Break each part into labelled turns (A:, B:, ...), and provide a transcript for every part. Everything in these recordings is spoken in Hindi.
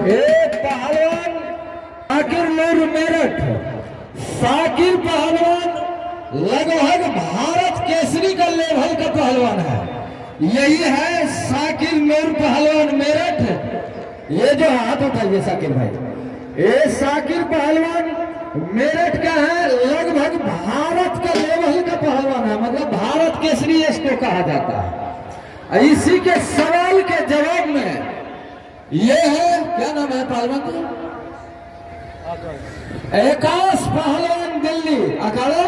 A: एक पहलवान शाकिर नूर मेरठ। शाकिर पहलवान लगभग भारत केसरी का लेवल का पहलवान है। यही है शाकिर नूर पहलवान मेरठ। ये जो हाथ उठाइए शाकिर भाई, ये शाकिर पहलवान मेरठ का है। लगभग भारत का लेवल का पहलवान है, मतलब भारत केसरी इसको कहा जाता है। इसी के सवाल के जवाब में ये है, क्या नाम है पहलवान का? आकाश पहलवान दिल्ली अखाड़ा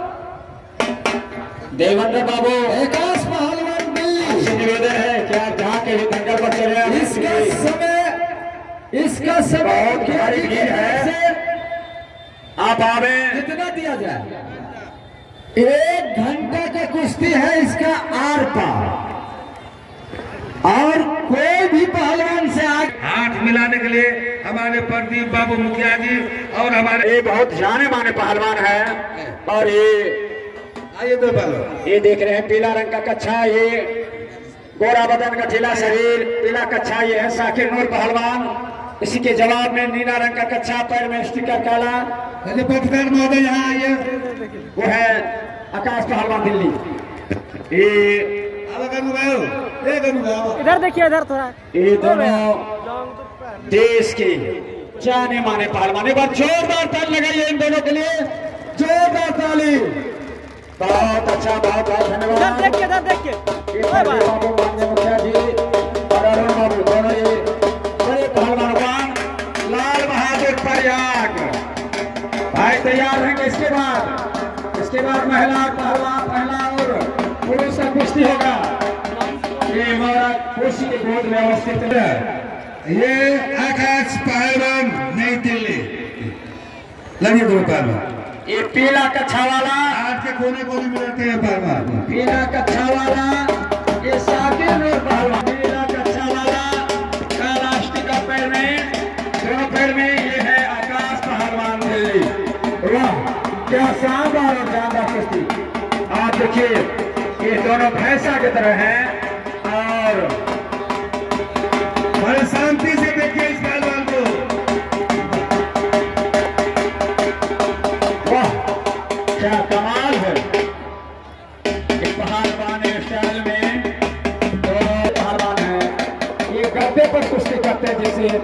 A: देवेंद्र बाबू। आकाश पहलवान दिल्ली। निवेदन है क्या जहाँ के भी दंगल पर चले इसका समय क्या है? आप आवे कितना दिया जाए? 1 घंटा का कुश्ती है इसका आर पार, और कोई भी पहलवान से हाथ मिलाने के लिए हमारे प्रदीप बाबू मुखिया जी और हमारे ये बहुत जाने माने पहलवान है। और ये दो पहलवान ये देख रहे हैं, पीला रंग का कच्छा, ये गोरा बदन का ढीला शरीर, पीला कच्छा ये है शाकिर नूर पहलवान। इसी के जवाब में नीला रंग का कच्छा, पैर में स्टिकर काला। पत्रकार महोदय यहाँ आइए, वो है आकाश पहलवान दिल्ली।
B: इधर देखिए, इधर थोड़ा।
A: ये दोनों देश के जाने माने पहलवान। एक बार जोरदार ताली लगाइए इन दोनों के लिए, जोरदार ताली। बहुत अच्छा, बहुत बहुत धन्यवाद।
B: इधर देखिए, इधर देखिए।
A: बाबू माननीय मुखिया जी और अरुण बाबू दोनों ये बड़े पहलवान। लाल बहादुर प्रयाग भाई तैयार रहेंगे। इसके बाद महिला पहलवान, महिला और पुरुष का कुश्ती होगा। ये हमारा कुर्सी के गोद में अवस्थित है। ये आकाश पहलवान नई दिल्ली। लगे दो पहलवान। ये पीला कच्छा वाला हाथ के कोने कोने में रहते हैं पहलवान। पीला कच्छा वाला ये शाकिर नूर पहलवान। पीला कच्छा वाला काला स्टिकर पैर में, दोनों पैर में ये है आकाश पहलवान दिल्ली। वाह क्या शानदार और शानदार कुश्ती। आप देखिए ये दोनों भैंसा की तरह हैं और बड़े शांति से देखिए इस पहलवान को। वाह क्या कमाल है। एक पहलवान स्टाइल में दोनों पहलवान हैं। ये गद्दे पर कुश्ती करते हैं, जैसे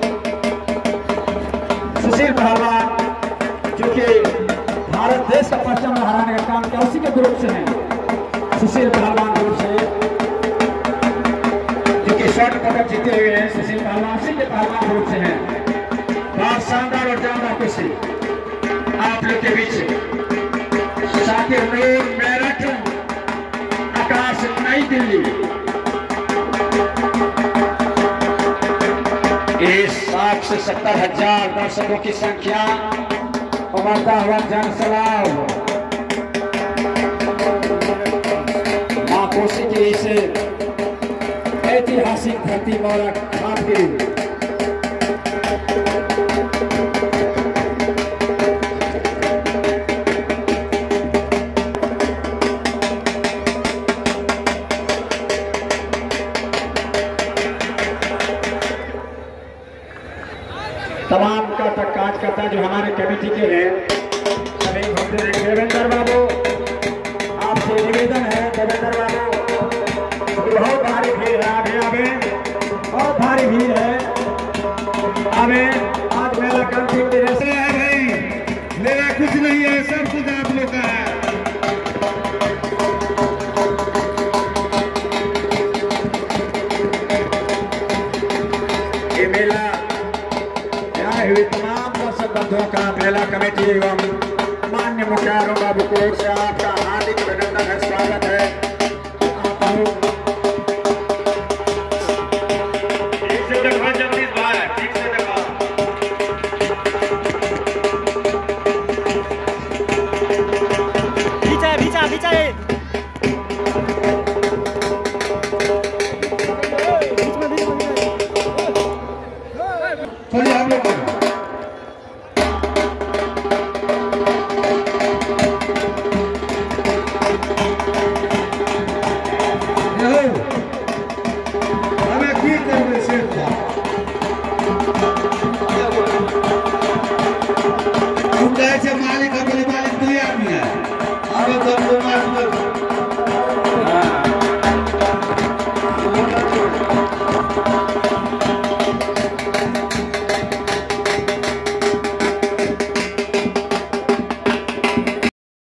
A: सुशील पहलवान जो कि भारत देश का परचम लहराने का काम किया, उसी के ग्रुप से हैं। सुशील पहलवान ग्रुप से जो कि स्वर्ण पदक जीते हुए हैं, सुशील पहलवान सिंह के पहलवान ग्रुप से हैं। बहुत शानदार और जानदार कुश्ती आप लोग के बीच। शाकिर नूर मेरठ, आकाश नई दिल्ली। इस 60 से 70 हजार दर्शकों की संख्या उमड़ता हुआ जनसलाब मां कोसी की इस ऐतिहासिक धरती मौला आपकी तमाम का काज करता जो हमारे कमेटी के हैं सभी भक्त। देवेंद्र बाबू आपसे निवेदन है, देवेंद्र बाबू बहुत भारी भीड़ है, आगे बहुत भारी भीड़ है। हमें आज मेला कंठी है भाई, मेरा कुछ नहीं है, सब कुछ आप लोग का है। ये मेला हुई तमाम दर्शक बंधुओं का मेला कमेटी एवं मान्य मुखिया अरुण बाबू की ओर से आपका हार्दिक अभिनंदन है, स्वागत है। हम लोग हमें ठीक करने से
C: मालिक तैयार भी है अब तो